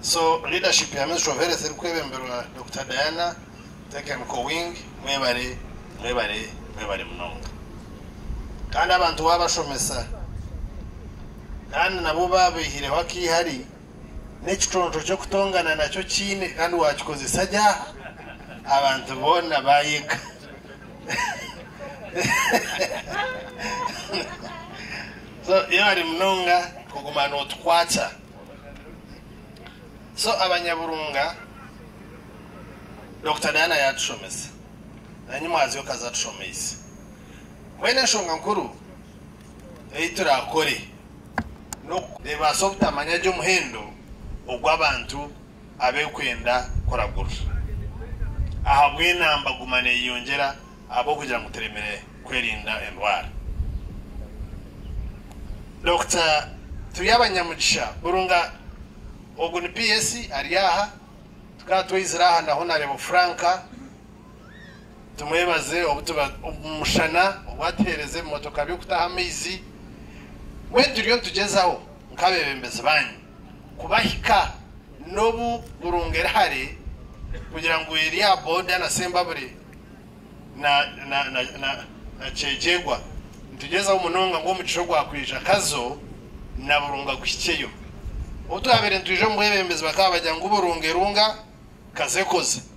So leadership ya Miss Rovere Serkwebembera Dr. Diana Technical Wing mwebare mnonga kandi abantu babashomesa kandi nabo babihire wakihari n'ekitondo cyo kutongana nacyo kine kandi wakikoze sajya abantu bona bayiga so yari mnonga kugumana otwacha. So abanyaburunga Dr. Diana yatushomesa nanyi mwazi yokaza tushomesa mwene shonga nkuru eitura akore no deba softa manyajo muhendo ogwabantu abekwenda koragura aha bwena mbagumane yongera abo kugira muteremere kwerinda endwara. Dr. Tuyabanyamugisha burunga oguni PS ariyaha tukatwiziraha na Honorable Franka tumwebaze obutuba umushana obwatereze motoka byo kutaha mizi wendiriyo tugezaho nkabebembeze banyu kubahika nobu burungera hare kugira ngo iriya boda na Sembabure na Chejegwa tugezaho umunonga ngo mucisho gwakwisha kazo na burunga gwiceyo utuhabere ntuje mbwebembeze bakaba bajya ngo burungerunga kaze koze.